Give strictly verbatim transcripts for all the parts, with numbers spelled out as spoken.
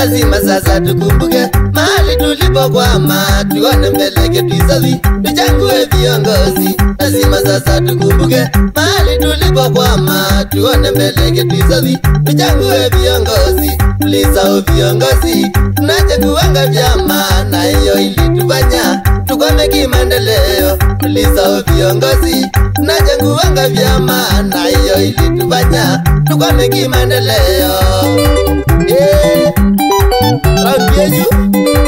lazima sasa tukumbuke mahali tulipokwama, tuone mbele kisasi, tuchague viongozi. Lazima sasa tukumbuke mahali tulipokwama, tuone mbele kisasi, tuchague viongozi. Tulisahau viongozi, tunachaguanga vyama, na hiyo ilitufanya tukwame kimaendeleo. Tulisahau viongozi, tunachaguanga vyama, na hiyo ilitufanya tukwame kimaendeleo. Yeah, rambi you.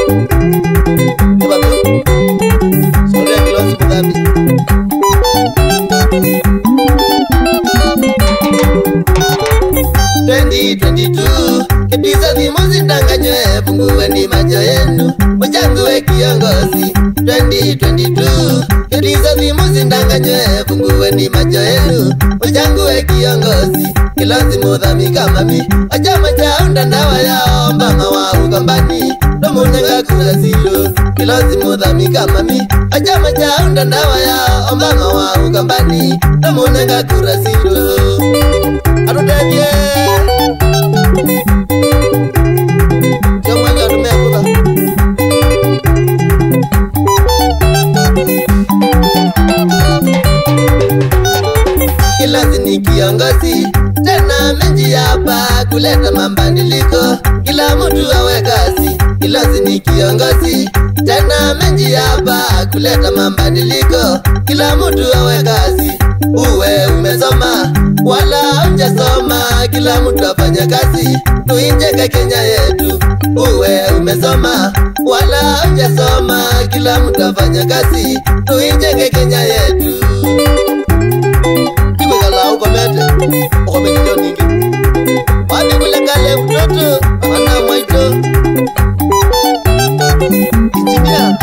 Babu, sorry close kudhabi. twenty twenty-two, kipisa vimuzi ndanganywe, punguweni macho yenu, mchangue kiongozi. twenty twenty-two, kipisa vimuzi ndanganywe, punguweni macho yenu, mchangue kiongozi. Kilozi mudhami kama mi, achama chaunda ndawa yao, mbanga wa ukambani, domunenga kula zilo. Kilozi mudhami kama mi, achama chaunda ndawa yao, mbanga wa ukambani, domunenga kula zilo. Arudebye Jamwa ya tumea kuka Kilozi ni kiongozi, tena menji hapa kuleta mabadiliko, kila mtu awe kazi. Kilozi ni kiongozi, tena menji hapa kuleta mabadiliko, kila mtu awe kazi. Uwe umesoma wala hujasoma, kila mtu afanye kazi, tuinjenge Kenya yetu. Uwe umesoma wala hujasoma, kila mtu afanye kazi, tuinjenge Kenya yetu. Kala ukomete, ukomete ndio ningi. Wapi kule kale mtoto, wana mwaito. Injinia.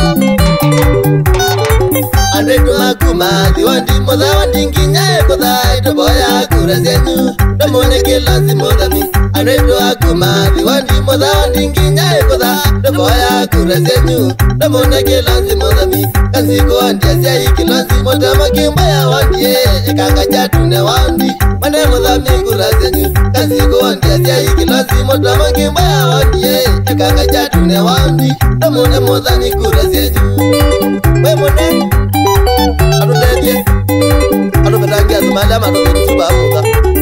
Andretu makuma, diwandi moda wandingi nyae koda, ito boya kura zenyu, domone kilozi modami. Andretu makuma, diwandi moda wandingi nyae koda, ito boya kura zenyu, domone kilozi modami. Kanzi ko andia siya kilozi modama kimbaya wandie, ekanga jatune wandi, mane modami kura zenyu. Kanzi ko andia siya kilozi modama kimbaya wandie, ekanga jatune wandi, domone modami kura zenyu. We mone Arudebye Ado betangia zumanda mado berusuba amuka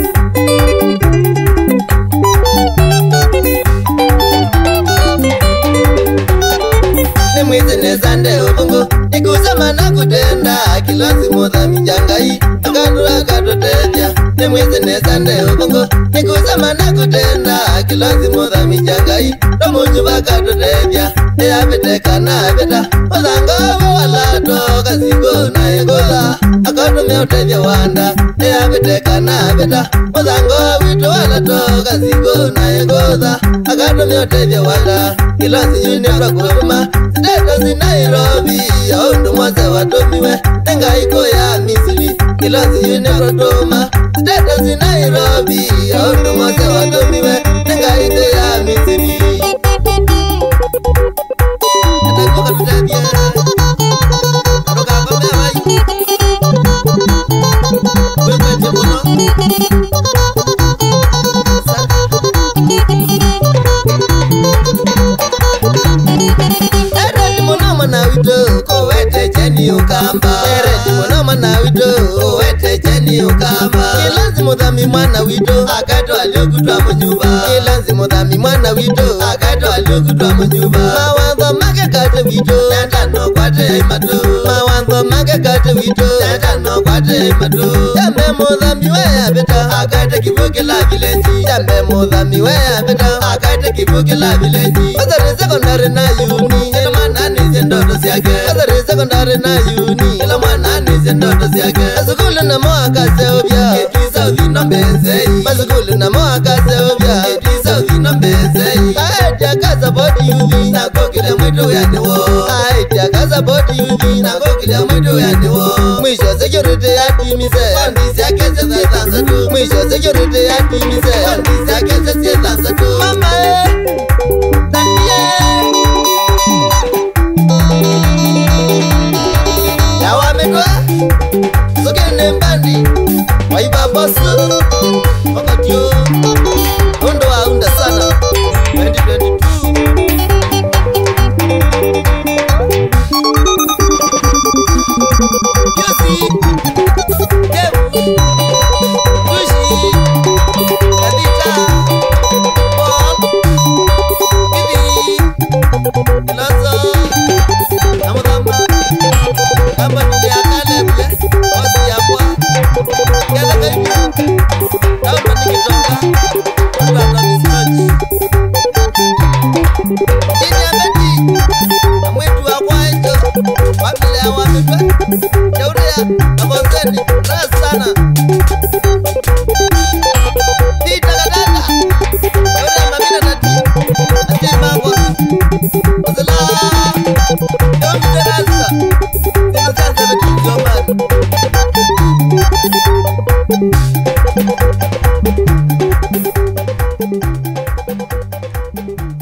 Nemwize nesande ubungo Ikusama na kutenda Kilozi mudha mijangai Akadura katotebya Nemwize nesande ubungo Ikusama na kutenda Kilozi mudha mijangai Domunjuba katotebya Eya beteka na beta Ozango wala toka ziko na egola Akadume utebya wanda Eya beteka na beta Ozango wito wala toka ziko na egola Akadume utebya wanda Kilozi yunifra kuruma Sideta zi Nairobi Ya undu mwase watomiwe Nenga iko ya Misiri Kilozi yunifra doma Sideta zi Nairobi Ya undu mwase watomiwe Nenga iko ya Misiri Atakuka tutabia Aroka kome wai Wekwe temono Ere timono mana wito Kowete jeni ukamba Ere timono mana wito Kowete jeni ukamba Kilanzi mudhami mana wito Akato aliokutwa mjuba Kilanzi mudhami mana wito Akato aliokutwa mjuba Mawandho make kate wito Nenda no kwate imato Mawandho make kate wito Nenda no kwate imato Jambe mudhami wea beta Akate kivuke la vilenji Jambe mudhami wea beta Akate kivuke la vilenji Azari sekondari na uni Ila mana nizi ndoto siake Azari sekondari na uni Ila mana nizi ndoto siake Azukulu na mwaka seobya Etisa uvino mbezei Mazukulu na mwaka seobya Etisa uvino mbezei Aetia kaza bodi uvi Na kokile mwitu yandiwo Aetia kaza bodi uvi Na kokile mwitu yandiwo Mwisho security ya timise Wandisi ya kese siyetanza tu Mwisho security ya timise Wandisi ya kese siyetanza tu Mama eh Tatiye Yawa medwa Sokene mbandi Waiba bosu Wakatio Ondo wa unda sana twenty twenty Thank you.